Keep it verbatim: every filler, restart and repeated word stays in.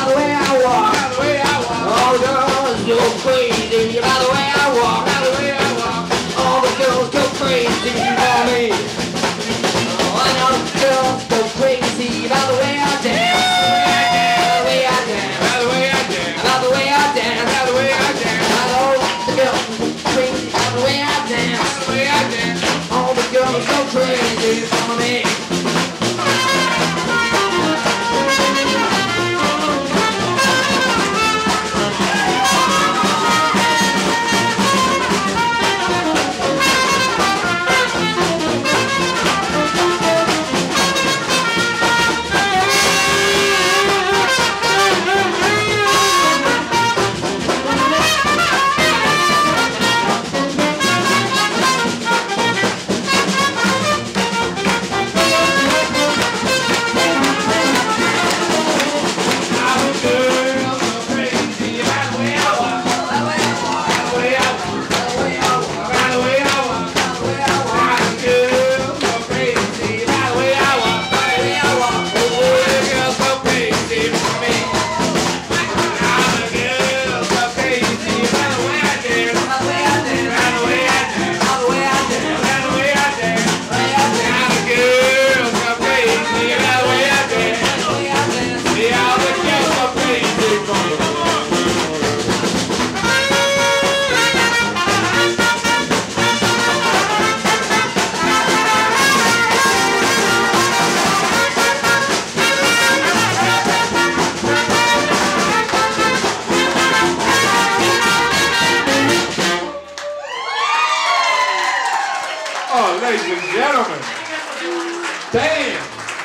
by the way I walk, by the way I walk. All the girls go crazy by the way I walk, by the way I walk. All the girls go crazy for me. Oh, and all the girls go crazy by the way I dance, by the way I dance, by the way I dance, by the way I dance, by the way I dance. All the girls go crazy by the way I dance, by the way I dance. All the girls go crazy for me. Oh, ladies and gentlemen. Damn.